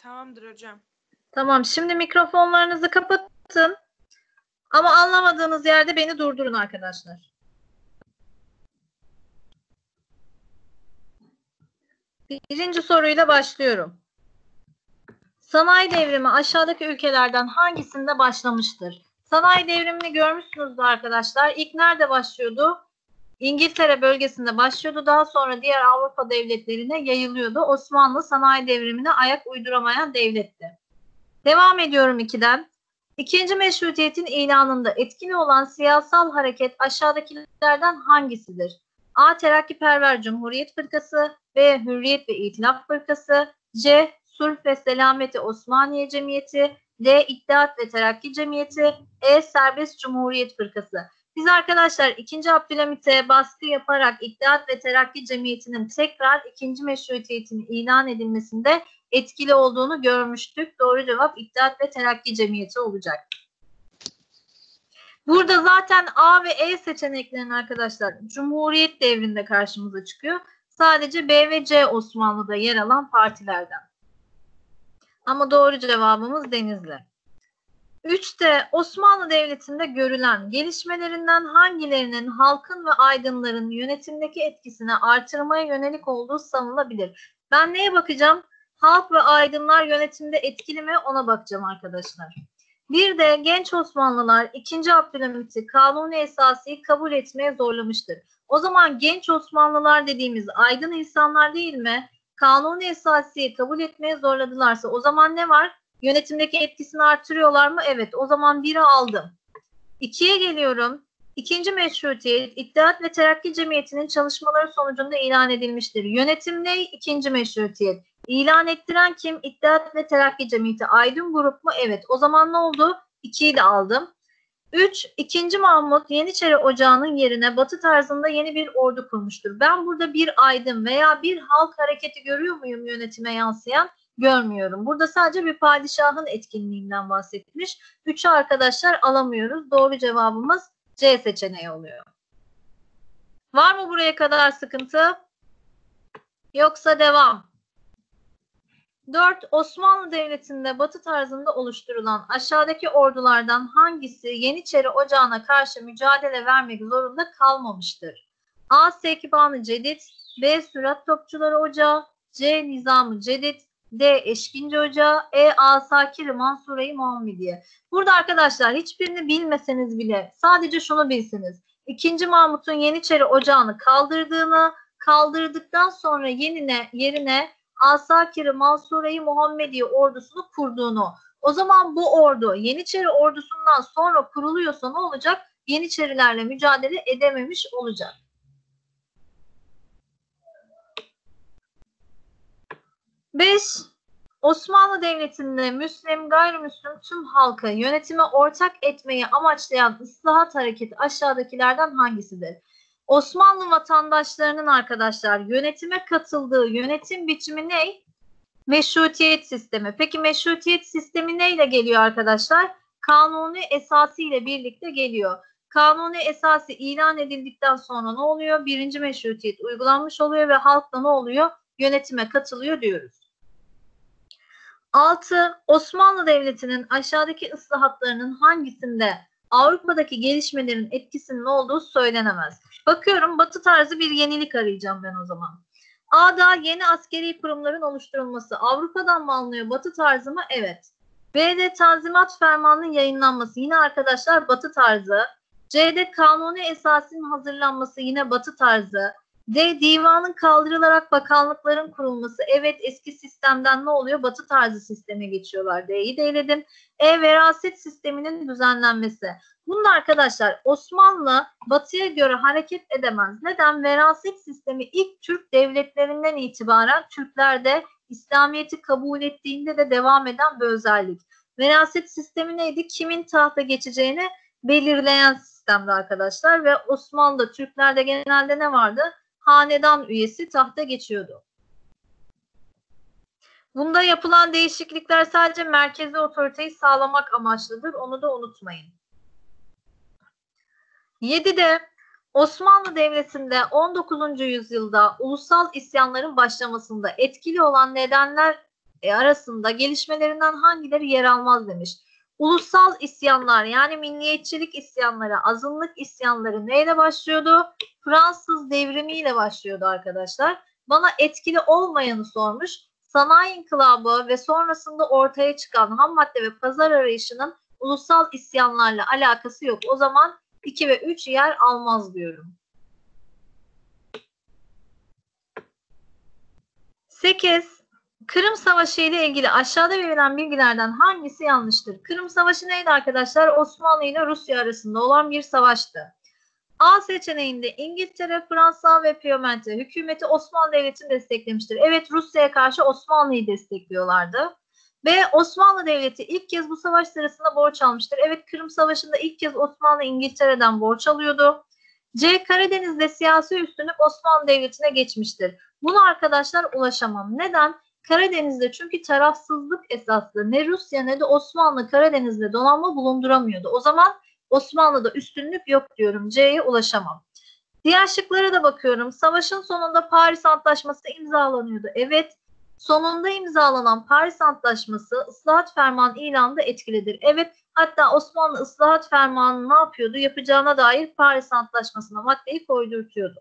Tamamdır hocam. Tamam, şimdi mikrofonlarınızı kapatın. Ama anlamadığınız yerde beni durdurun arkadaşlar. Birinci soruyla başlıyorum. Sanayi devrimi aşağıdaki ülkelerden hangisinde başlamıştır? Sanayi devrimini görmüşsünüzdür arkadaşlar. İlk nerede başlıyordu? İngiltere bölgesinde başlıyordu. Daha sonra diğer Avrupa devletlerine yayılıyordu. Osmanlı sanayi devrimine ayak uyduramayan devletti. Devam ediyorum 2'den. İkinci meşrutiyetin ilanında etkili olan siyasal hareket aşağıdakilerden hangisidir? A. Terakkiperver Cumhuriyet Fırkası, B. Hürriyet ve İtilaf Fırkası, C. Sulh ve Selameti Osmaniye Cemiyeti, D. İttihat ve Terakki Cemiyeti, E. Serbest Cumhuriyet Fırkası. Biz arkadaşlar 2. Abdülhamit'e baskı yaparak İttihat ve Terakki Cemiyeti'nin tekrar 2. meşrutiyetinin ilan edilmesinde etkili olduğunu görmüştük. Doğru cevap İttihat ve Terakki Cemiyeti olacak. Burada zaten A ve E seçeneklerin arkadaşlar Cumhuriyet devrinde karşımıza çıkıyor. Sadece B ve C Osmanlı'da yer alan partilerden. Ama doğru cevabımız Denizli. 3'te Osmanlı Devleti'nde görülen gelişmelerinden hangilerinin halkın ve aydınların yönetimdeki etkisini artırmaya yönelik olduğu sanılabilir? Ben neye bakacağım? Halk ve aydınlar yönetimde etkili mi? Ona bakacağım arkadaşlar. Bir de genç Osmanlılar 2. Abdülhamit'i Kanuni Esası'yı kabul etmeye zorlamıştır. O zaman genç Osmanlılar dediğimiz aydın insanlar değil mi? Kanuni Esası'yı kabul etmeye zorladılarsa o zaman ne var? Yönetimdeki etkisini artırıyorlar mı? Evet. O zaman 1'i aldım. 2'ye geliyorum. 2. meşrutiyet İttihat ve Terakki Cemiyeti'nin çalışmaları sonucunda ilan edilmiştir. Yönetim ne? 2. meşrutiyet. İlan ettiren kim? İttihat ve Terakki Cemiyeti. Aydın grup mu? Evet. O zaman ne oldu? 2'yi de aldım. 3. 2. Mahmut Yeniçeri Ocağı'nın yerine Batı tarzında yeni bir ordu kurmuştur. Ben burada bir aydın veya bir halk hareketi görüyor muyum yönetime yansıyan? Görmüyorum. Burada sadece bir padişahın etkinliğinden bahsetmiş. 3'ü arkadaşlar alamıyoruz. Doğru cevabımız C seçeneği oluyor. Var mı buraya kadar sıkıntı? Yoksa devam. 4. Osmanlı Devleti'nde Batı tarzında oluşturulan aşağıdaki ordulardan hangisi Yeniçeri Ocağı'na karşı mücadele vermek zorunda kalmamıştır? A. Sekban-ı Cedid, B. Sürat Topçuları Ocağı, C. Nizam-ı Cedid, D. Eşkinci Ocağı, E. Asakir-i Mansure-i Muhammediye. Burada arkadaşlar hiçbirini bilmeseniz bile sadece şunu bilsiniz. 2. Mahmut'un Yeniçeri Ocağı'nı kaldırdıktan sonra yerine Asakir-i Mansure-i Muhammediye ordusunu kurduğunu. O zaman bu ordu Yeniçeri ordusundan sonra kuruluyorsa ne olacak? Yeniçerilerle mücadele edememiş olacak. Beş, Osmanlı Devleti'nde Müslim, gayrimüslim tüm halkı yönetime ortak etmeyi amaçlayan ıslahat hareketi aşağıdakilerden hangisidir? Osmanlı vatandaşlarının arkadaşlar yönetime katıldığı yönetim biçimi ne? Meşrutiyet sistemi. Peki meşrutiyet sistemi neyle geliyor arkadaşlar? Kanuni esası ile birlikte geliyor. Kanuni esası ilan edildikten sonra ne oluyor? 1. meşrutiyet uygulanmış oluyor ve halk da ne oluyor? Yönetime katılıyor diyoruz. 6. Osmanlı Devleti'nin aşağıdaki ıslahatlarının hangisinde Avrupa'daki gelişmelerin etkisinin olduğu söylenemez. Bakıyorum Batı tarzı bir yenilik arayacağım ben o zaman. A'da yeni askeri kurumların oluşturulması. Avrupa'dan mı alınıyor? Batı tarzı mı? Evet. B'de Tanzimat Fermanı'nın yayınlanması. Yine arkadaşlar Batı tarzı. C'de Kanuni Esası'nın hazırlanması. Yine Batı tarzı. D. Divanın kaldırılarak bakanlıkların kurulması. Evet, eski sistemden ne oluyor? Batı tarzı sisteme geçiyorlar. D'yi de eledim. E. Veraset sisteminin düzenlenmesi. Bunda arkadaşlar Osmanlı Batı'ya göre hareket edemez. Neden? Veraset sistemi ilk Türk devletlerinden itibaren Türklerde İslamiyet'i kabul ettiğinde de devam eden bir özellik. Veraset sistemi neydi? Kimin tahta geçeceğini belirleyen sistemdi arkadaşlar ve Osmanlı'da Türklerde genelde ne vardı? Hanedan üyesi tahta geçiyordu. Bunda yapılan değişiklikler sadece merkezi otoriteyi sağlamak amaçlıdır. Onu da unutmayın. 7'de Osmanlı Devleti'nde 19. yüzyılda ulusal isyanların başlamasında etkili olan nedenler arasında gelişmelerinden hangileri yer almaz demiş. Ulusal isyanlar yani milliyetçilik isyanları, azınlık isyanları neyle başlıyordu? Fransız devrimiyle başlıyordu arkadaşlar. Bana etkili olmayanı sormuş. Sanayi inkılabı ve sonrasında ortaya çıkan ham madde ve pazar arayışının ulusal isyanlarla alakası yok. O zaman 2 ve 3 yer almaz diyorum. 8. Kırım Savaşı ile ilgili aşağıda verilen bilgilerden hangisi yanlıştır? Kırım Savaşı neydi arkadaşlar? Osmanlı ile Rusya arasında olan bir savaştı. A seçeneğinde İngiltere, Fransa ve Piemonte hükümeti Osmanlı Devleti'ni desteklemiştir. Evet, Rusya'ya karşı Osmanlı'yı destekliyorlardı. B. Osmanlı Devleti ilk kez bu savaş sırasında borç almıştır. Evet, Kırım Savaşı'nda ilk kez Osmanlı İngiltere'den borç alıyordu. C. Karadeniz'de siyasi üstünlük Osmanlı Devleti'ne geçmiştir. Buna arkadaşlar ulaşamam. Neden? Karadeniz'de çünkü tarafsızlık esaslı. Ne Rusya ne de Osmanlı Karadeniz'de donanma bulunduramıyordu. O zaman Osmanlı'da üstünlük yok diyorum. C'ye ulaşamam. Diğer şıklara da bakıyorum. Savaşın sonunda Paris Antlaşması imzalanıyordu. Evet. Sonunda imzalanan Paris Antlaşması ıslahat fermanı ilanında etkilidir. Evet. Hatta Osmanlı ıslahat fermanı ne yapıyordu? Yapacağına dair Paris Antlaşması'na maddeyi koydurtuyordu.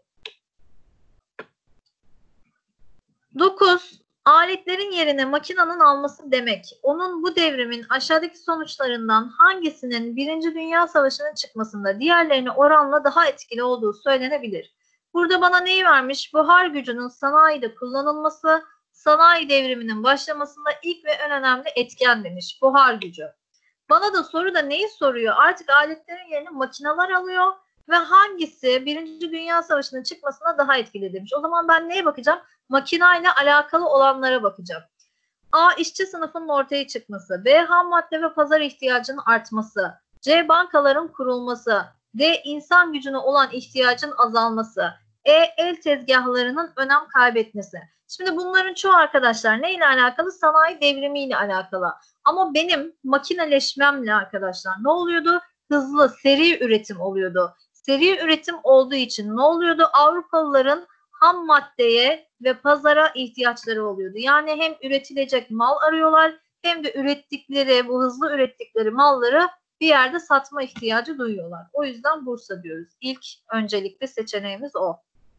9. Aletlerin yerine makinenin alması demek. Onun bu devrimin aşağıdaki sonuçlarından hangisinin Birinci Dünya Savaşı'nın çıkmasında diğerlerine oranla daha etkili olduğu söylenebilir. Burada bana neyi vermiş? Buhar gücünün sanayide kullanılması, sanayi devriminin başlamasında ilk ve en önemli etken demiş. Buhar gücü. Bana da soruda neyi soruyor? Artık aletlerin yerine makineler alıyor ve hangisi Birinci Dünya Savaşı'nın çıkmasına daha etkili demiş. O zaman ben neye bakacağım? Makinayla alakalı olanlara bakacağım. A. İşçi sınıfının ortaya çıkması. B. Ham madde ve pazar ihtiyacının artması. C. Bankaların kurulması. D. İnsan gücüne olan ihtiyacın azalması. E. El tezgahlarının önem kaybetmesi. Şimdi bunların çoğu arkadaşlar neyle alakalı? Sanayi devrimiyle alakalı. Ama benim makineleşmemle arkadaşlar ne oluyordu? Hızlı, seri üretim oluyordu. Seri üretim olduğu için ne oluyordu? Avrupalıların ham maddeye ve pazara ihtiyaçları oluyordu. Yani hem üretilecek mal arıyorlar hem de bu hızlı ürettikleri malları bir yerde satma ihtiyacı duyuyorlar. O yüzden Bursa diyoruz. İlk öncelikli seçeneğimiz o.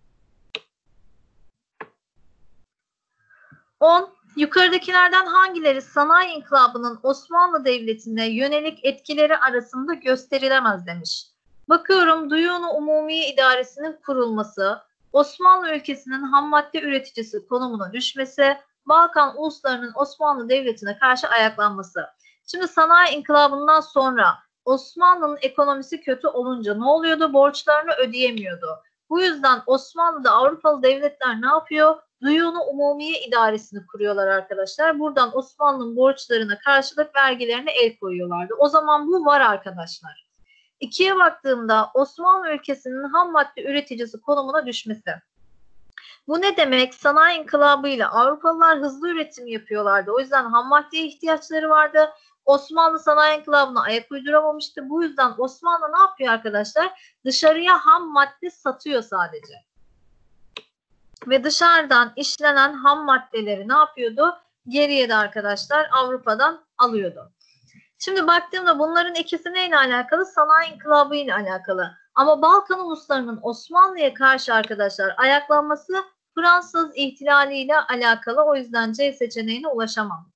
10. Yukarıdakilerden hangileri sanayi inkılabının Osmanlı Devleti'ne yönelik etkileri arasında gösterilemez demiş. Bakıyorum, Duyunu Umumiye İdaresi'nin kurulması, Osmanlı ülkesinin ham madde üreticisi konumuna düşmesi, Balkan uluslarının Osmanlı Devleti'ne karşı ayaklanması. Şimdi sanayi inkılabından sonra Osmanlı'nın ekonomisi kötü olunca ne oluyordu? Borçlarını ödeyemiyordu. Bu yüzden Osmanlı'da Avrupalı devletler ne yapıyor? Duyunu Umumiye İdaresini kuruyorlar arkadaşlar. Buradan Osmanlı'nın borçlarına karşılık vergilerine el koyuyorlardı. O zaman bu var arkadaşlar. 2'ye baktığımda Osmanlı ülkesinin ham madde üreticisi konumuna düşmesi. Bu ne demek? Sanayi inkılabıyla Avrupalılar hızlı üretim yapıyorlardı. O yüzden ham maddeye ihtiyaçları vardı. Osmanlı sanayi inkılabına ayak uyduramamıştı. Bu yüzden Osmanlı ne yapıyor arkadaşlar? Dışarıya ham madde satıyor sadece. Ve dışarıdan işlenen ham maddeleri ne yapıyordu? Geriye de arkadaşlar Avrupa'dan alıyordu. Şimdi baktığımda bunların ikisi neyle alakalı? Sanayi inkılabı ile alakalı. Ama Balkan uluslarının Osmanlı'ya karşı arkadaşlar ayaklanması Fransız ihtilali ile alakalı. O yüzden C seçeneğine ulaşamam.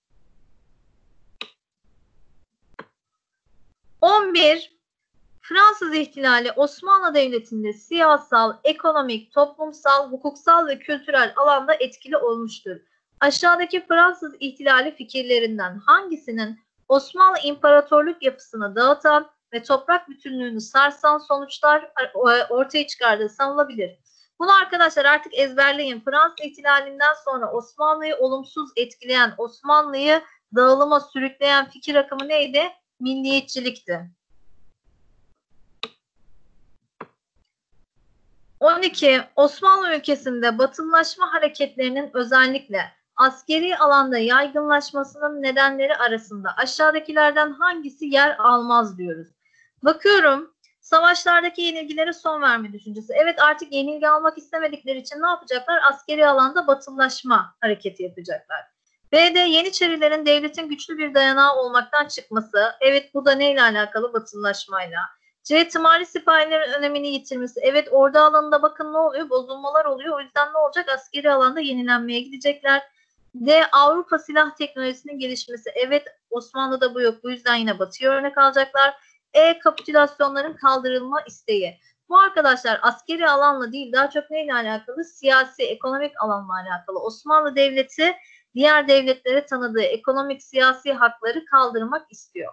11. Fransız ihtilali Osmanlı Devleti'nde siyasal, ekonomik, toplumsal, hukuksal ve kültürel alanda etkili olmuştur. Aşağıdaki Fransız ihtilali fikirlerinden hangisinin Osmanlı İmparatorluk yapısını dağıtan ve toprak bütünlüğünü sarsan sonuçlar ortaya çıkardığı sanılabilir? Bunu arkadaşlar artık ezberleyin. Fransız ihtilalinden sonra Osmanlı'yı olumsuz etkileyen, Osmanlı'yı dağılıma sürükleyen fikir akımı neydi? Milliyetçilikti. 12. Osmanlı ülkesinde batılılaşma hareketlerinin özellikle askeri alanda yaygınlaşmasının nedenleri arasında aşağıdakilerden hangisi yer almaz diyoruz. Bakıyorum, savaşlardaki yenilgilere son verme düşüncesi. Evet, artık yenilgi almak istemedikleri için ne yapacaklar? Askeri alanda batılılaşma hareketi yapacaklar. B'de Yeniçerilerin devletin güçlü bir dayanağı olmaktan çıkması. Evet, bu da neyle alakalı? Batılılaşmayla. C. Tımarlı sipahilerin önemini yitirmesi. Evet, ordu alanında bakın ne oluyor? Bozulmalar oluyor. O yüzden ne olacak? Askeri alanda yenilenmeye gidecekler. D. Avrupa silah teknolojisinin gelişmesi. Evet, Osmanlı'da bu yok. Bu yüzden yine Batı'ya örnek alacaklar. E. Kapitülasyonların kaldırılma isteği. Bu arkadaşlar askeri alanla değil, daha çok neyle alakalı? Siyasi, ekonomik alanla alakalı. Osmanlı Devleti diğer devletlere tanıdığı ekonomik, siyasi hakları kaldırmak istiyor.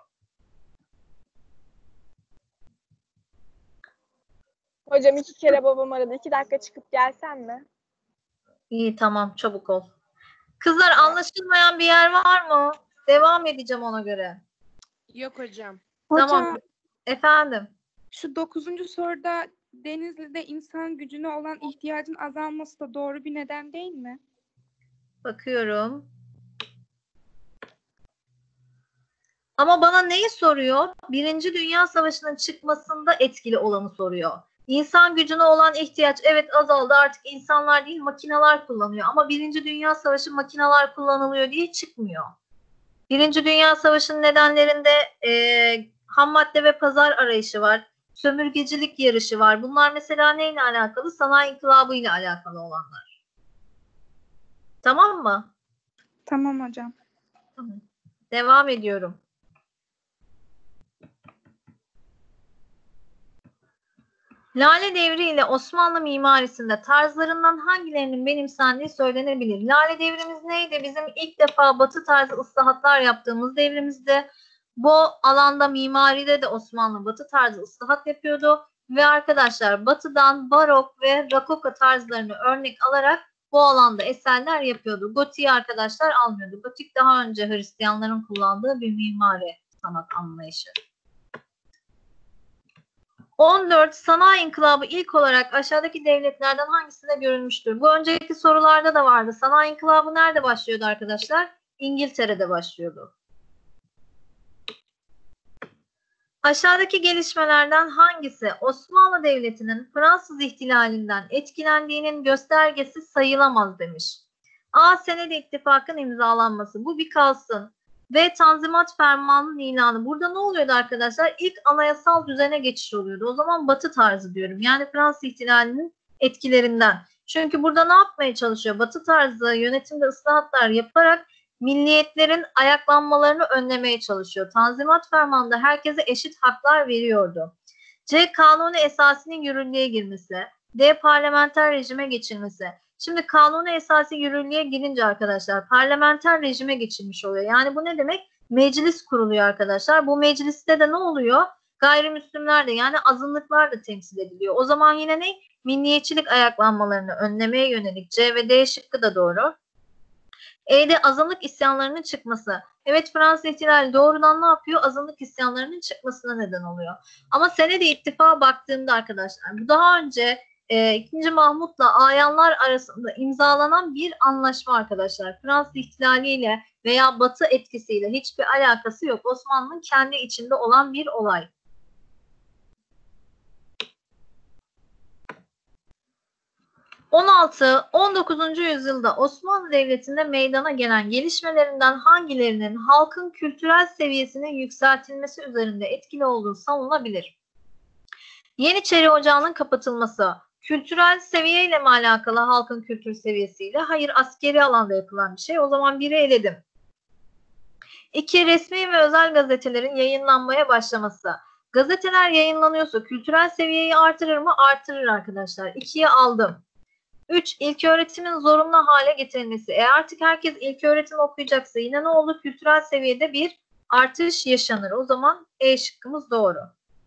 Hocam 2 kere babam aradı. 2 dakika çıkıp gelsen mi? İyi, tamam, çabuk ol. Kızlar, anlaşılmayan bir yer var mı? Devam edeceğim ona göre. Yok hocam. Tamam. Hocam, Efendim. şu 9. soruda Denizli'de insan gücüne olan ihtiyacın azalması da doğru bir neden değil mi? Bakıyorum. Ama bana neyi soruyor? Birinci Dünya Savaşı'nın çıkmasında etkili olanı soruyor. İnsan gücüne olan ihtiyaç evet azaldı, artık insanlar değil makineler kullanıyor. Ama Birinci Dünya Savaşı makineler kullanılıyor diye çıkmıyor. Birinci Dünya Savaşı'nın nedenlerinde ham madde ve pazar arayışı var. Sömürgecilik yarışı var. Bunlar mesela neyle alakalı? Sanayi İnkılabı ile alakalı olanlar. Tamam mı? Tamam hocam. Tamam. Devam ediyorum. Lale Devri ile Osmanlı mimarisinde tarzlarından hangilerinin benimsendiği söylenebilir. Lale Devrimiz neydi? Bizim ilk defa Batı tarzı ıslahatlar yaptığımız devrimizde. Bu alanda mimaride de Osmanlı Batı tarzı ıslahat yapıyordu. Ve arkadaşlar Batı'dan barok ve rokoko tarzlarını örnek alarak bu alanda eserler yapıyordu. Gotik'i arkadaşlar almıyordu. Gotik daha önce Hristiyanların kullandığı bir mimari sanat anlayışı. 14. Sanayi İnkılabı ilk olarak aşağıdaki devletlerden hangisinde görülmüştür? Bu önceki sorularda da vardı. Sanayi İnkılabı nerede başlıyordu arkadaşlar? İngiltere'de başlıyordu. Aşağıdaki gelişmelerden hangisi Osmanlı Devleti'nin Fransız ihtilalinden etkilendiğinin göstergesi sayılamaz demiş. A. Senedi İttifakı'nın imzalanması. Bu bir kalsın. B. Tanzimat Fermanı'nın ilanı. Burada ne oluyordu arkadaşlar? İlk anayasal düzene geçiş oluyordu. O zaman Batı tarzı diyorum. Yani Fransız ihtilalinin etkilerinden. Çünkü burada ne yapmaya çalışıyor? Batı tarzı yönetimde ıslahatlar yaparak milliyetlerin ayaklanmalarını önlemeye çalışıyor. Tanzimat Fermanı'nda herkese eşit haklar veriyordu. C. Kanuni esasının yürürlüğe girmesi. D. Parlamenter rejime geçilmesi. Şimdi kanuni esası yürürlüğe girince arkadaşlar parlamenter rejime geçilmiş oluyor. Yani bu ne demek? Meclis kuruluyor arkadaşlar. Bu mecliste de ne oluyor? Gayrimüslimler de yani azınlıklar da temsil ediliyor. O zaman yine ne? Milliyetçilik ayaklanmalarını önlemeye yönelik C ve D şıkkı da doğru. E'de azınlık isyanlarının çıkması. Evet, Fransız ihtilali doğrudan ne yapıyor? Azınlık isyanlarının çıkmasına neden oluyor. Ama senedi ittifağa baktığımda arkadaşlar bu daha önce 2. Mahmut'la ayanlar arasında imzalanan bir anlaşma arkadaşlar. Fransız ihtilaliyle veya Batı etkisiyle hiçbir alakası yok. Osmanlı'nın kendi içinde olan bir olay. 16-19. yüzyılda Osmanlı Devleti'nde meydana gelen gelişmelerinden hangilerinin halkın kültürel seviyesinin yükseltilmesi üzerinde etkili olduğu savunulabilir? Yeniçeri Ocağı'nın kapatılması kültürel seviyeyle mi alakalı, halkın kültür seviyesiyle? Hayır, askeri alanda yapılan bir şey. O zaman biri eledim. 2. Resmi ve özel gazetelerin yayınlanmaya başlaması. Gazeteler yayınlanıyorsa kültürel seviyeyi artırır mı? Artırır arkadaşlar. 2'ye aldım. 3. İlköğretimin zorunlu hale getirilmesi. Artık herkes ilköğretim okuyacaksa yine ne olur? Kültürel seviyede bir artış yaşanır. O zaman E şıkkımız doğru.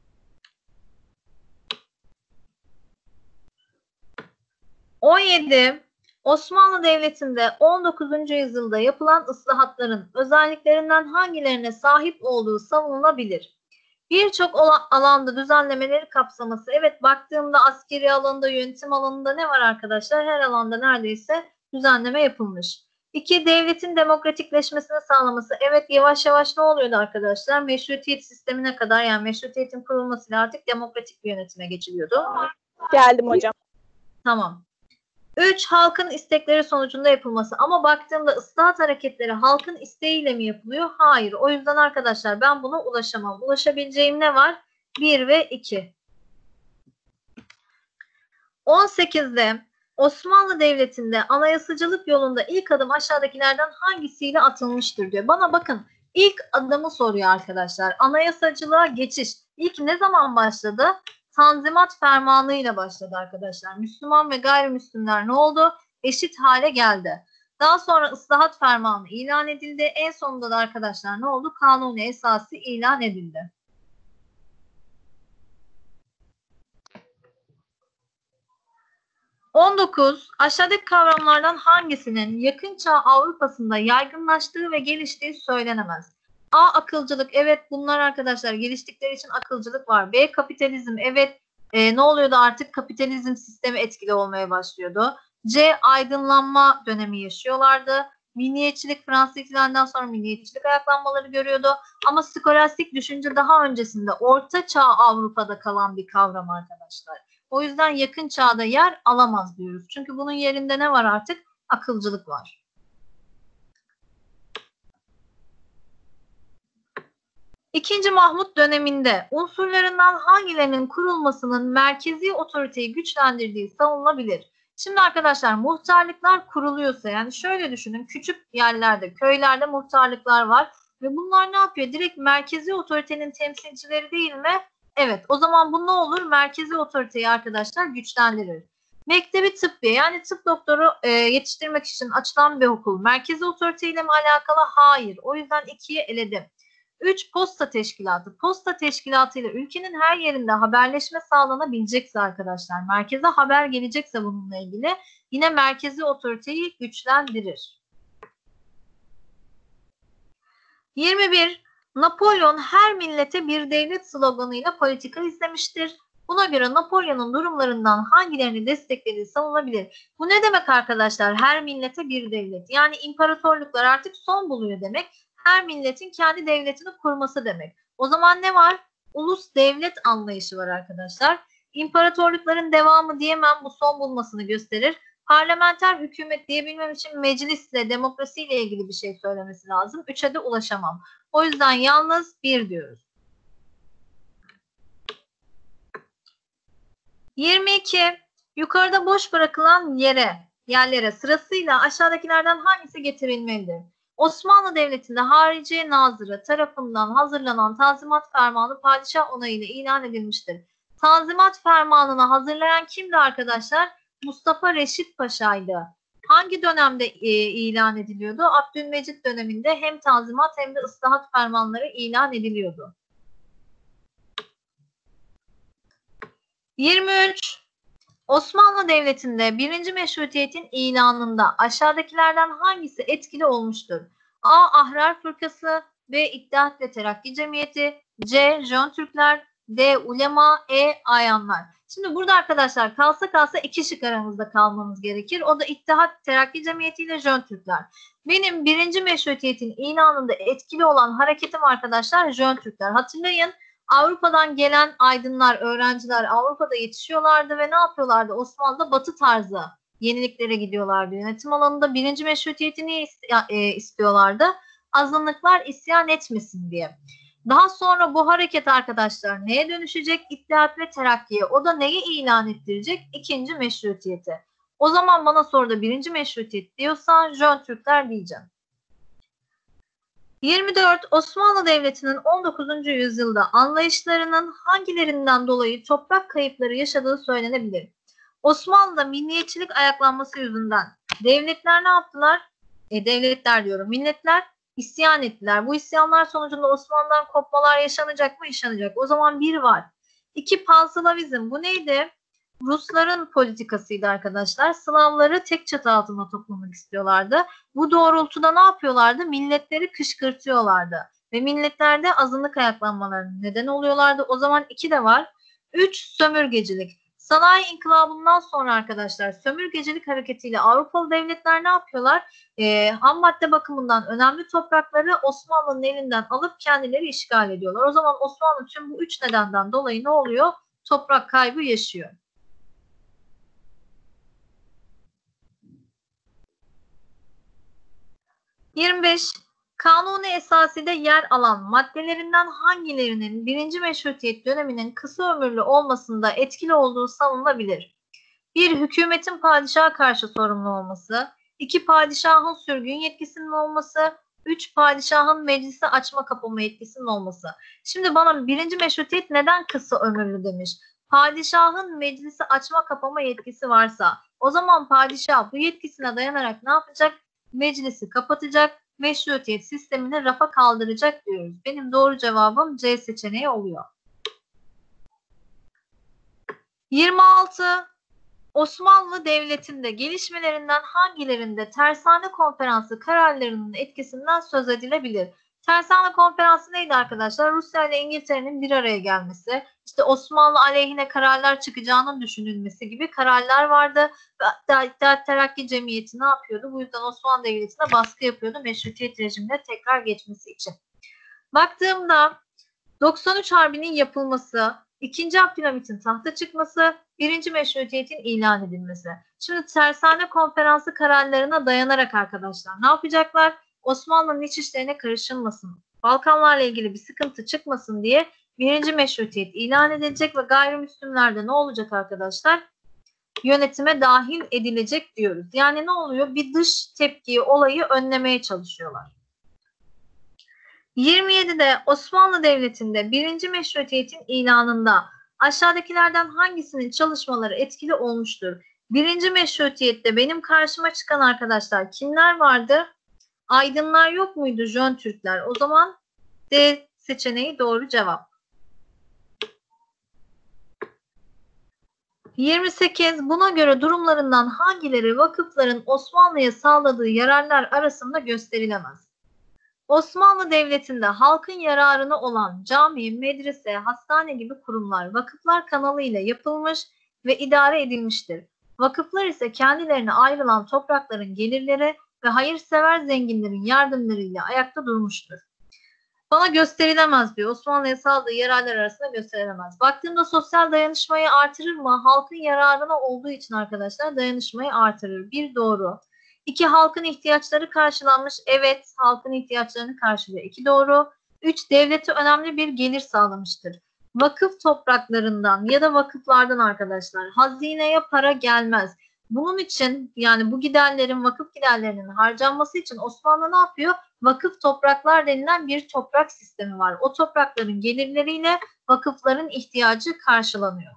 17. Osmanlı Devleti'nde 19. yüzyılda yapılan ıslahatların özelliklerinden hangilerine sahip olduğu savunulabilir? Birçok alanda düzenlemeleri kapsaması. Evet, baktığımda askeri alanda, yönetim alanında ne var arkadaşlar? Her alanda neredeyse düzenleme yapılmış. 2. Devletin demokratikleşmesini sağlaması. Evet, yavaş yavaş ne oluyordu arkadaşlar? Meşrutiyet sistemine kadar, yani meşrutiyetin kurulmasıyla artık demokratik bir yönetime geçiliyordu. Geldim hocam. Tamam. 3. Halkın istekleri sonucunda yapılması. Ama baktığımda ıslahat hareketleri halkın isteğiyle mi yapılıyor? Hayır. O yüzden arkadaşlar ben buna ulaşamam. Ulaşabileceğim ne var? 1 ve 2. 18'de Osmanlı Devleti'nde anayasacılık yolunda ilk adım aşağıdakilerden hangisiyle atılmıştır diyor. Bana bakın, ilk adımı soruyor arkadaşlar. Anayasacılığa geçiş ilk ne zaman başladı? Tanzimat Fermanı ile başladı arkadaşlar. Müslüman ve gayrimüslimler ne oldu? Eşit hale geldi. Daha sonra ıslahat fermanı ilan edildi. En sonunda da arkadaşlar ne oldu? Kanuni esası ilan edildi. Aşağıdaki kavramlardan hangisinin yakın çağ Avrupa'sında yaygınlaştığı ve geliştiği söylenemez? A. Akılcılık. Evet, bunlar arkadaşlar geliştikleri için akılcılık var. B. Kapitalizm. Evet, ne oluyordu artık? Kapitalizm sistemi etkili olmaya başlıyordu. C. Aydınlanma dönemi yaşıyorlardı. Milliyetçilik, Fransız ihtilalinden sonra milliyetçilik ayaklanmaları görüyordu. Ama skolastik düşünce daha öncesinde Orta Çağ Avrupa'da kalan bir kavram arkadaşlar. O yüzden yakın çağda yer alamaz diyoruz. Çünkü bunun yerinde ne var artık? Akılcılık var. İkinci Mahmut döneminde unsurlarından hangilerinin kurulmasının merkezi otoriteyi güçlendirdiği savunulabilir? Şimdi arkadaşlar muhtarlıklar kuruluyorsa, yani şöyle düşünün, küçük yerlerde, köylerde muhtarlıklar var ve bunlar ne yapıyor? Direkt merkezi otoritenin temsilcileri değil mi? Evet, o zaman bu ne olur? Merkezi otoriteyi arkadaşlar güçlendirir. Mektebi tıbbiye, yani tıp doktoru yetiştirmek için açılan bir okul merkezi otoriteyle mi alakalı? Hayır. O yüzden 2'yi eledim. 3. Posta teşkilatı. Posta teşkilatı ile ülkenin her yerinde haberleşme sağlanabilecekse arkadaşlar, merkeze haber gelecekse bununla ilgili yine merkezi otoriteyi güçlendirir. 21. Napolyon her millete bir devlet sloganıyla politika izlemiştir. Buna göre Napolyon'un durumlarından hangilerini desteklediği savunulabilir. Bu ne demek arkadaşlar? Her millete bir devlet. Yani imparatorluklar artık son buluyor demek. Her milletin kendi devletini kurması demek. O zaman ne var? Ulus devlet anlayışı var arkadaşlar. İmparatorlukların devamı diyemem, bu son bulmasını gösterir. Parlamenter hükümet diyebilmem için meclisle, demokrasiyle ilgili bir şey söylemesi lazım. 3'e de ulaşamam. O yüzden yalnız 1 diyoruz. 22. Yukarıda boş bırakılan yerlere sırasıyla aşağıdakilerden hangisi getirilmelidir? Osmanlı Devleti'nde Harici Nazırı tarafından hazırlanan Tanzimat Fermanı padişah onayıyla ilan edilmiştir. Tanzimat Fermanı'nı hazırlayan kimdi arkadaşlar? Mustafa Reşit Paşa'ydı. Hangi dönemde ilan ediliyordu? Abdülmecit döneminde hem Tanzimat hem de ıslahat fermanları ilan ediliyordu. 23. Osmanlı Devleti'nde 1. Meşrutiyet'in ilanında aşağıdakilerden hangisi etkili olmuştur? A. Ahrar Fırkası, B. İttihat ve Terakki Cemiyeti, C. Jön Türkler, D. Ulema, E. Ayanlar. Şimdi burada arkadaşlar kalsa 2 şık aramızda kalmamız gerekir. O da İttihat Terakki Cemiyeti ile Jön Türkler. Benim 1. Meşrutiyet'in ilanında etkili olan hareketim arkadaşlar Jön Türkler. Hatırlayın, Avrupa'dan gelen aydınlar, öğrenciler Avrupa'da yetişiyorlardı ve ne yapıyorlardı? Osmanlı'da batı tarzı yeniliklere gidiyorlardı. Yönetim alanında 1. Meşrutiyeti niye istiyorlardı? Azınlıklar isyan etmesin diye. Daha sonra bu hareket arkadaşlar neye dönüşecek? İttihat ve Terakki'ye. O da neyi ilan ettirecek? 2. Meşrutiyeti. O zaman bana soruda 1. Meşrutiyet diyorsan Jön Türkler diyeceğim. 24. Osmanlı Devleti'nin 19. yüzyılda anlayışlarının hangilerinden dolayı toprak kayıpları yaşadığı söylenebilir? Osmanlı'da milliyetçilik ayaklanması yüzünden devletler ne yaptılar? Devletler diyorum, milletler isyan ettiler. Bu isyanlar sonucunda Osmanlı'dan kopmalar yaşanacak mı? Yaşanacak. O zaman 1 var. 2. Panslavizm. Bu neydi? Rusların politikasıydı arkadaşlar. Slavları tek çatı altında toplamak istiyorlardı. Bu doğrultuda ne yapıyorlardı? Milletleri kışkırtıyorlardı. Ve milletlerde azınlık ayaklanmalarının nedeni oluyorlardı. O zaman 2 de var. 3. Sömürgecilik. Sanayi inkılabından sonra arkadaşlar sömürgecilik hareketiyle Avrupalı devletler ne yapıyorlar? Ham madde bakımından önemli toprakları Osmanlı'nın elinden alıp kendileri işgal ediyorlar. O zaman Osmanlı tüm bu 3 nedenden dolayı ne oluyor? Toprak kaybı yaşıyor. 25. Kanuni esaside yer alan maddelerinden hangilerinin 1. Meşrutiyet döneminin kısa ömürlü olmasında etkili olduğu savunulabilir? 1. Hükümetin padişaha karşı sorumlu olması. 2. Padişahın sürgün yetkisinin olması. 3. Padişahın meclisi açma kapama yetkisinin olması. Şimdi bana 1. Meşrutiyet neden kısa ömürlü demiş? Padişahın meclisi açma kapama yetkisi varsa o zaman padişah bu yetkisine dayanarak ne yapacak? Meclisi kapatacak, meşrutiyet sistemini rafa kaldıracak diyoruz. Benim doğru cevabım C seçeneği oluyor. 26. Osmanlı Devleti'nde gelişmelerinden hangilerinde Tersane Konferansı kararlarının etkisinden söz edilebilir? Tersane Konferansı neydi arkadaşlar? Rusya ile İngiltere'nin bir araya gelmesi, işte Osmanlı aleyhine kararlar çıkacağının düşünülmesi gibi kararlar vardı. Hatta İttihat Terakki Cemiyeti ne yapıyordu? Bu yüzden Osmanlı Devleti'ne baskı yapıyordu meşrutiyet rejimine tekrar geçmesi için. Baktığımda 93 Harbi'nin yapılması, 2. Abdülhamit'in tahta çıkması, 1. Meşrutiyetin ilan edilmesi. Şimdi Tersane Konferansı kararlarına dayanarak arkadaşlar ne yapacaklar? Osmanlı'nın iç işlerine karışılmasın, Balkanlarla ilgili bir sıkıntı çıkmasın diye 1. Meşrutiyet ilan edilecek ve gayrimüslimler de ne olacak arkadaşlar? Yönetime dahil edilecek diyoruz. Yani ne oluyor? Bir dış tepkiyi, olayı önlemeye çalışıyorlar. 27'de Osmanlı Devleti'nde 1. Meşrutiyetin ilanında aşağıdakilerden hangisinin çalışmaları etkili olmuştur? 1. Meşrutiyette benim karşıma çıkan arkadaşlar kimler vardı? Aydınlar yok muydu? Jön Türkler. O zaman D seçeneği doğru cevap. 28. Buna göre durumlarından hangileri vakıfların Osmanlı'ya sağladığı yararlar arasında gösterilemez? Osmanlı Devleti'nde halkın yararına olan cami, medrese, hastane gibi kurumlar vakıflar kanalıyla yapılmış ve idare edilmiştir. Vakıflar ise kendilerine ayrılan toprakların gelirleri ve hayırsever zenginlerin yardımlarıyla ayakta durmuştur. Bana gösterilemez diyor. Osmanlı'ya sağladığı yararlar arasında gösterilemez. Baktığımda sosyal dayanışmayı artırır mı? Halkın yararına olduğu için arkadaşlar dayanışmayı artırır. Bir doğru. 2. Halkın ihtiyaçları karşılanmış. Evet, halkın ihtiyaçlarını karşılıyor. 2 doğru. 3. Devlete önemli bir gelir sağlamıştır. Vakıf topraklarından ya da vakıflardan arkadaşlar hazineye para gelmez. Bunun için yani bu giderlerin, vakıf giderlerinin harcanması için Osmanlı ne yapıyor? Vakıf topraklar denilen bir toprak sistemi var. O toprakların gelirleriyle vakıfların ihtiyacı karşılanıyor.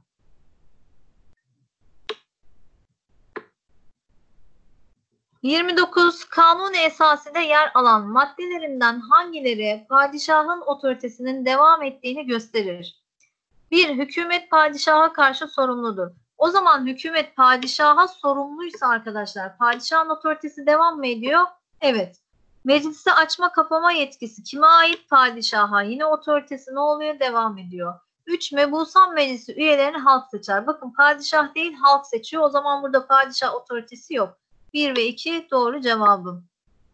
...29 Kanuni esasında yer alan maddelerinden hangileri padişahın otoritesinin devam ettiğini gösterir? 1. Hükümet padişaha karşı sorumludur. O zaman hükümet padişaha sorumluysa arkadaşlar padişahın otoritesi devam mı ediyor? Evet. Meclisi açma kapama yetkisi kime ait? Padişaha. Yine otoritesi ne oluyor? Devam ediyor. 3. Mebusan meclisi üyelerini halk seçer. Bakın padişah değil halk seçiyor. O zaman burada padişah otoritesi yok. 1 ve 2 doğru cevabım.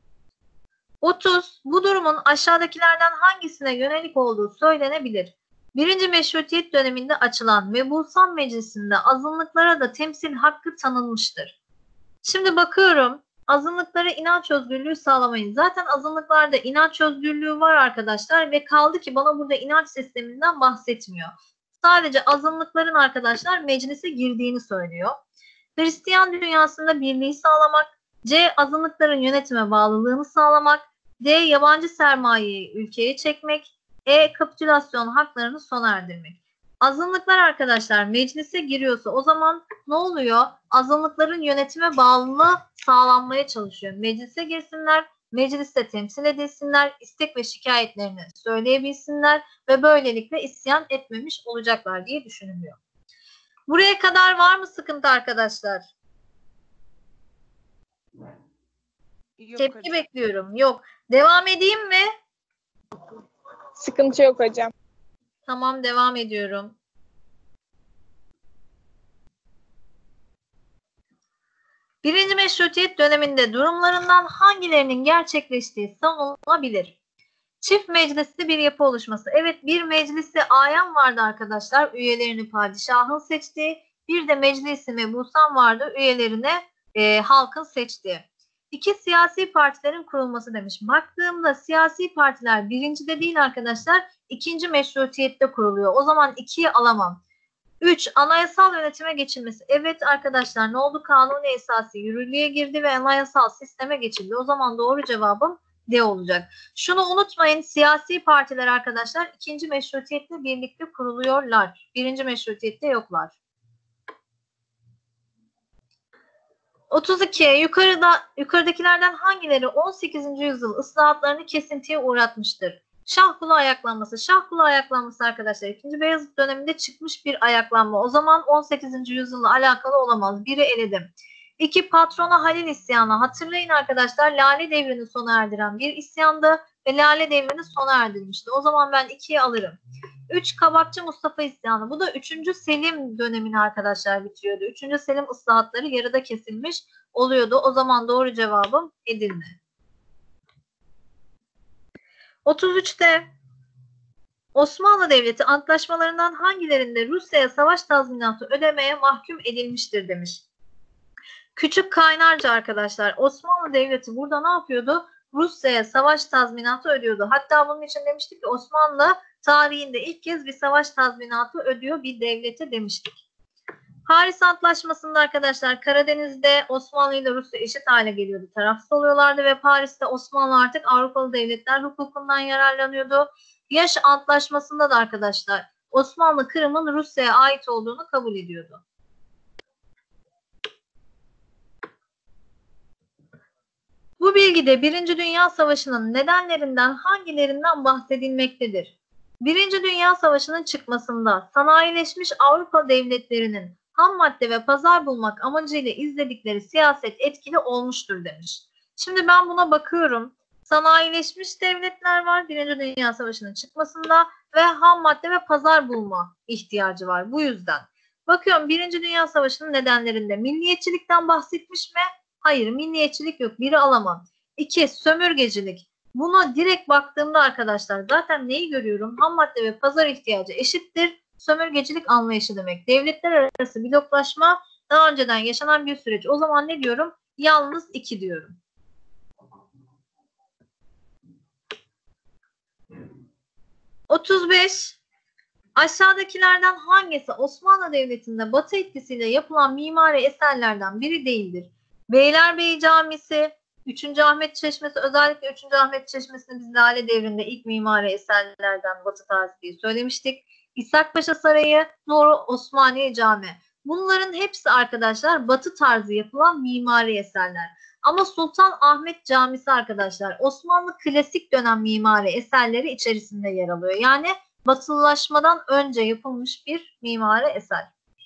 30. Bu durumun aşağıdakilerden hangisine yönelik olduğu söylenebilir? 1. Meşrutiyet döneminde açılan Mebusan Meclisi'nde azınlıklara da temsil hakkı tanınmıştır. Şimdi bakıyorum. Azınlıklara inanç özgürlüğü sağlamayın. Zaten azınlıklarda inanç özgürlüğü var arkadaşlar ve kaldı ki bana burada inanç sisteminden bahsetmiyor. Sadece azınlıkların arkadaşlar meclise girdiğini söylüyor. Hristiyan dünyasında birliği sağlamak, C. Azınlıkların yönetime bağlılığını sağlamak, D. Yabancı sermayeyi ülkeye çekmek, E. Kapitülasyon haklarını sona erdirmek. Azınlıklar arkadaşlar meclise giriyorsa o zaman ne oluyor? Azınlıkların yönetime bağlılığı sağlanmaya çalışıyor. Meclise girsinler, mecliste temsil edilsinler, istek ve şikayetlerini söyleyebilsinler ve böylelikle isyan etmemiş olacaklar diye düşünülüyor. Buraya kadar var mı sıkıntı arkadaşlar? Yok Tepki hocam. bekliyorum. Yok. Devam edeyim mi? Sıkıntı yok hocam. Tamam devam ediyorum. Birinci Meşrutiyet döneminde durumlarından hangilerinin gerçekleştiği savunulabilir? Çift meclisli bir yapı oluşması. Evet bir meclisi ayan vardı arkadaşlar. Üyelerini padişahın seçtiği. Bir de meclisi mebusan vardı. Üyelerini halkın seçtiği. İki, siyasi partilerin kurulması demiş. Baktığımda siyasi partiler birincide değil arkadaşlar, ikinci meşrutiyette kuruluyor. O zaman 2'yi alamam. 3. Anayasal yönetime geçilmesi. Evet arkadaşlar, ne oldu? Kanuni esası yürürlüğe girdi ve anayasal sisteme geçildi. O zaman doğru cevabım D olacak. Şunu unutmayın, siyasi partiler arkadaşlar ikinci meşrutiyetle birlikte kuruluyorlar. Birinci meşrutiyette yoklar. 32. Yukarıdakilerden hangileri 18. yüzyıl ıslahatlarını kesintiye uğratmıştır? Şahbulu ayaklanması. Şahbulu ayaklanması arkadaşlar 2. Beyazıt döneminde çıkmış bir ayaklanma. O zaman 18. yüzyılla alakalı olamaz. 1'i eledim. 2. Patrona Halil isyanı. Hatırlayın arkadaşlar, Lale devrini sona erdiren bir isyandı ve Lale devrini sona erdirmişti. O zaman ben 2'yi alırım. 3. Kabakçı Mustafa isyanı. Bu da 3. Selim dönemini arkadaşlar bitiriyordu. 3. Selim ıslahatları yarıda kesilmiş oluyordu. O zaman doğru cevabım Edirne. 33'te Osmanlı Devleti antlaşmalarından hangilerinde Rusya'ya savaş tazminatı ödemeye mahkum edilmiştir demiş. Küçük Kaynarca arkadaşlar. Osmanlı Devleti burada ne yapıyordu? Rusya'ya savaş tazminatı ödüyordu. Hatta bunun için demiştik ki Osmanlı tarihinde ilk kez bir savaş tazminatı ödüyor bir devlete demiştik. Paris Antlaşması'nda arkadaşlar Karadeniz'de Osmanlı ile Rusya eşit hale geliyordu. Tarafsız oluyorlardı ve Paris'te Osmanlı artık Avrupalı devletler hukukundan yararlanıyordu. Yaş Antlaşması'nda da arkadaşlar Osmanlı Kırım'ın Rusya'ya ait olduğunu kabul ediyordu. Bu bilgide Birinci Dünya Savaşı'nın nedenlerinden hangilerinden bahsedilmektedir? Birinci Dünya Savaşı'nın çıkmasında sanayileşmiş Avrupa devletlerinin ham madde ve pazar bulmak amacıyla izledikleri siyaset etkili olmuştur demiş. Şimdi ben buna bakıyorum. Sanayileşmiş devletler var Birinci Dünya Savaşı'nın çıkmasında ve ham madde ve pazar bulma ihtiyacı var. Bu yüzden. Bakıyorum Birinci Dünya Savaşı'nın nedenlerinde milliyetçilikten bahsetmiş mi? Hayır, milliyetçilik yok. 1'i alamam. 2. Sömürgecilik. Buna direkt baktığımda arkadaşlar zaten neyi görüyorum? Ham madde ve pazar ihtiyacı eşittir sömürgecilik anlayışı demek. Devletler arası bloklaşma daha önceden yaşanan bir süreç. O zaman ne diyorum? Yalnız 2 diyorum. (35) Aşağıdakilerden hangisi Osmanlı Devleti'nde Batı etkisiyle yapılan mimari eserlerden biri değildir? Beylerbeyi Camisi, 3. Ahmet Çeşmesi, özellikle 3. Ahmet Çeşmesi'ni biz Lale devrinde ilk mimari eserlerden Batı tarzı diye söylemiştik. İshakpaşa Sarayı, Doğru Osmaniye Camii. Bunların hepsi arkadaşlar Batı tarzı yapılan mimari eserler. Ama Sultan Ahmet Camisi arkadaşlar Osmanlı klasik dönem mimari eserleri içerisinde yer alıyor. Yani Batılılaşmadan önce yapılmış bir mimari eser.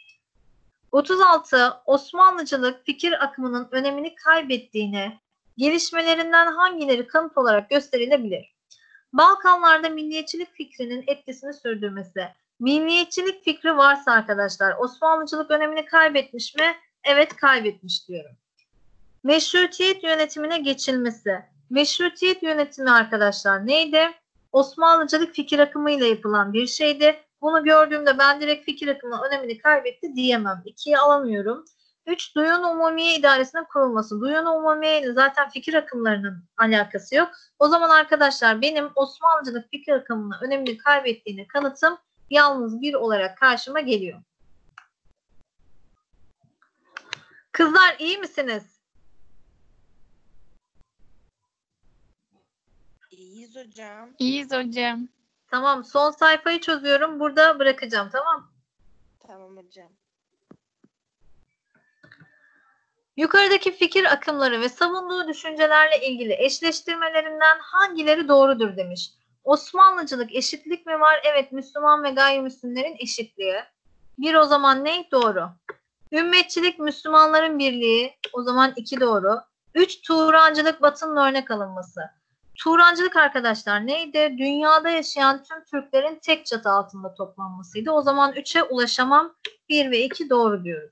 36. Osmanlıcılık fikir akımının önemini kaybettiğine gelişmelerinden hangileri kanıt olarak gösterilebilir? Balkanlarda milliyetçilik fikrinin etkisini sürdürmesi. Milliyetçilik fikri varsa arkadaşlar Osmanlıcılık önemini kaybetmiş mi? Evet, kaybetmiş diyorum. Meşrutiyet yönetimine geçilmesi. Meşrutiyet yönetimi arkadaşlar neydi? Osmanlıcılık fikir akımıyla yapılan bir şeydi. Bunu gördüğümde ben direkt fikir akımının önemini kaybetti diyemem. 2'yi alamıyorum. 3. Duyun Umumiye İdaresi'nin kurulması. Duyun Umumiye ile zaten fikir akımlarının alakası yok. O zaman arkadaşlar benim Osmanlıcılık fikir akımının önemini kaybettiğini kanıtım yalnız 1 olarak karşıma geliyor. Kızlar iyi misiniz? İyiyiz hocam. İyiyiz hocam. Tamam, son sayfayı çözüyorum. Burada bırakacağım, tamam. Tamam hocam. Yukarıdaki fikir akımları ve savunduğu düşüncelerle ilgili eşleştirmelerinden hangileri doğrudur demiş. Osmanlıcılık eşitlik mi var? Evet, Müslüman ve gayrimüslimlerin eşitliği. 1 o zaman ne? Doğru. Ümmetçilik Müslümanların birliği. O zaman 2 doğru. 3. Turancılık Batı'nın örnek alınması. Turancılık arkadaşlar neydi? Dünyada yaşayan tüm Türklerin tek çatı altında toplanmasıydı. O zaman 3'e ulaşamam. 1 ve 2 doğru diyoruz.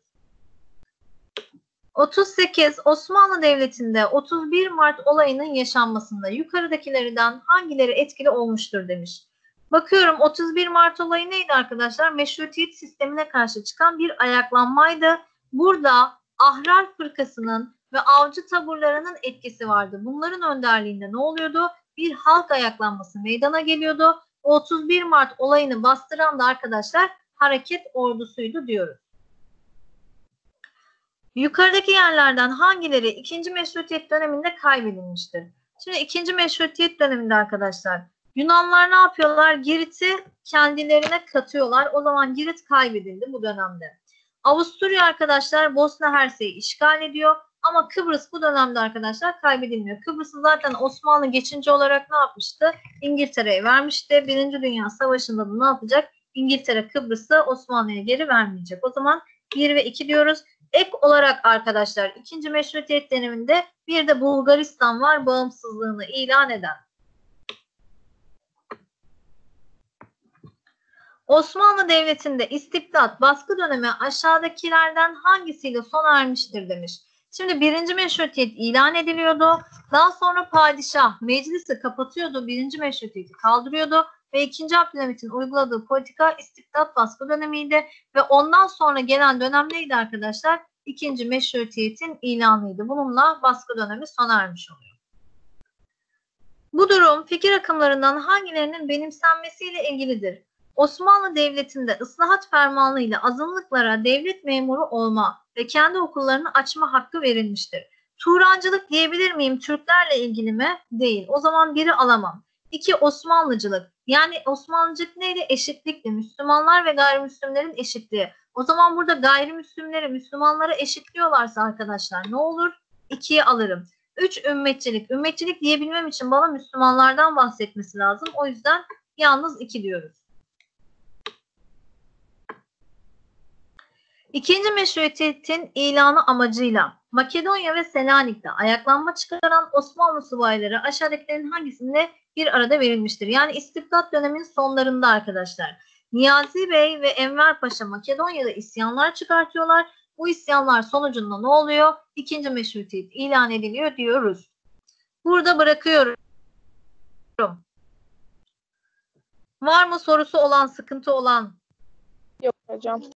38. Osmanlı Devleti'nde 31 Mart olayının yaşanmasında yukarıdakilerden hangileri etkili olmuştur demiş. Bakıyorum 31 Mart olayı neydi arkadaşlar? Meşrutiyet sistemine karşı çıkan bir ayaklanmaydı. Burada Ahrar Fırkası'nın ve avcı taburlarının etkisi vardı. Bunların önderliğinde ne oluyordu? Bir halk ayaklanması meydana geliyordu. 31 Mart olayını bastıran da arkadaşlar hareket ordusuydu diyoruz. Yukarıdaki yerlerden hangileri 2. Meşrutiyet döneminde kaybedilmiştir? Şimdi 2. Meşrutiyet döneminde arkadaşlar Yunanlar ne yapıyorlar? Girit'i kendilerine katıyorlar. O zaman Girit kaybedildi bu dönemde. Avusturya arkadaşlar Bosna Hersek'i işgal ediyor. Ama Kıbrıs bu dönemde arkadaşlar kaybedilmiyor. Kıbrıs'ı zaten Osmanlı geçince olarak ne yapmıştı? İngiltere'ye vermişti. Birinci Dünya Savaşı'nda da ne yapacak? İngiltere Kıbrıs'ı Osmanlı'ya geri vermeyecek. O zaman 1 ve 2 diyoruz. Ek olarak arkadaşlar 2. Meşrutiyet döneminde bir de Bulgaristan var bağımsızlığını ilan eden. Osmanlı Devleti'nde istibdat baskı dönemi aşağıdakilerden hangisiyle sona ermiştir demiş. Şimdi 1. Meşrutiyet ilan ediliyordu. Daha sonra padişah meclisi kapatıyordu. 1. Meşrutiyeti kaldırıyordu. Ve 2. Abdülhamit'in uyguladığı politika istibdat baskı dönemiydi. Ve ondan sonra gelen dönem neydi arkadaşlar? 2. Meşrutiyetin ilanıydı. Bununla baskı dönemi sona ermiş oluyor. Bu durum fikir akımlarından hangilerinin benimsenmesiyle ilgilidir? Osmanlı Devleti'nde ıslahat fermanı ile azınlıklara devlet memuru olma ve kendi okullarını açma hakkı verilmiştir. Turancılık diyebilir miyim? Türklerle ilgili mi? Değil. O zaman 1'i alamam. 2 Osmanlıcılık. Yani Osmanlıcılık neydi? Eşitlikti. Müslümanlar ve gayrimüslimlerin eşitliği. O zaman burada gayrimüslimleri Müslümanlara eşitliyorlarsa arkadaşlar ne olur? 2'yi alırım. 3 ümmetçilik. Ümmetçilik diyebilmem için bana Müslümanlardan bahsetmesi lazım. O yüzden yalnız 2 diyoruz. 2. Meşrutiyetin ilanı amacıyla Makedonya ve Selanik'te ayaklanma çıkaran Osmanlı subayları aşağıdakilerin hangisinde bir arada verilmiştir? Yani istibdat döneminin sonlarında arkadaşlar. Niyazi Bey ve Enver Paşa Makedonya'da isyanlar çıkartıyorlar. Bu isyanlar sonucunda ne oluyor? 2. Meşrutiyet ilan ediliyor diyoruz. Burada bırakıyorum. Var mı sorusu olan, sıkıntı olan? Yok hocam.